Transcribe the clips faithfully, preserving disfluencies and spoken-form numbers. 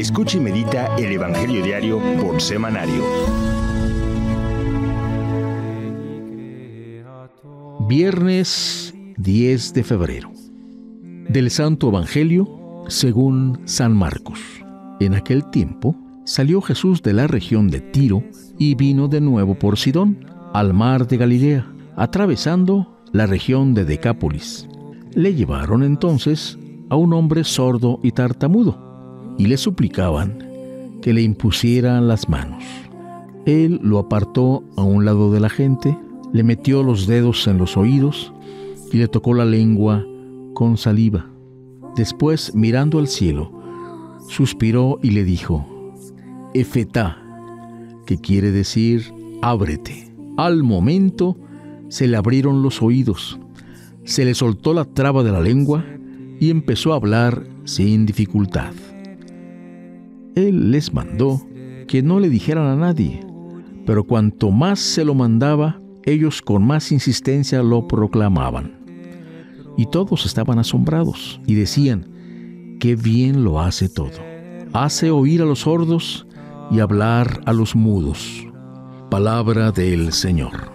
Escucha y medita el Evangelio diario por Semanario. Viernes diez de febrero. Del Santo Evangelio según San Marcos. En aquel tiempo salió Jesús de la región de Tiro y vino de nuevo por Sidón, al mar de Galilea, atravesando la región de Decápolis. Le llevaron entonces a un hombre sordo y tartamudo, y le suplicaban que le impusieran las manos. Él lo apartó a un lado de la gente, le metió los dedos en los oídos y le tocó la lengua con saliva. Después, mirando al cielo, suspiró y le dijo: Efetá, que quiere decir ábrete. Al momento se le abrieron los oídos, se le soltó la traba de la lengua y empezó a hablar sin dificultad. Él les mandó que no le dijeran a nadie, pero cuanto más se lo mandaba, ellos con más insistencia lo proclamaban. Y todos estaban asombrados y decían: ¡qué bien lo hace todo! Hace oír a los sordos y hablar a los mudos. Palabra del Señor.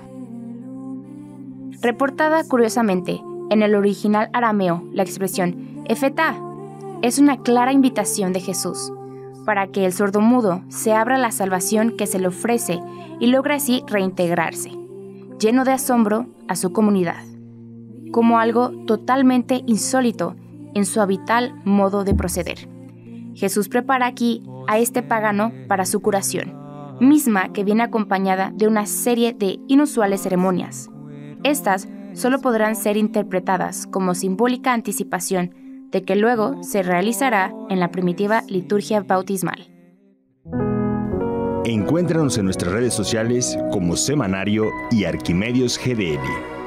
Reportada curiosamente en el original arameo, la expresión efetá es una clara invitación de Jesús para que el sordomudo se abra a la salvación que se le ofrece y logre así reintegrarse, lleno de asombro, a su comunidad, como algo totalmente insólito en su habitual modo de proceder. Jesús prepara aquí a este pagano para su curación, misma que viene acompañada de una serie de inusuales ceremonias. Estas solo podrán ser interpretadas como simbólica anticipación de que luego se realizará en la primitiva liturgia bautismal. Encuéntranos en nuestras redes sociales como Semanario y Arquimedios G D L.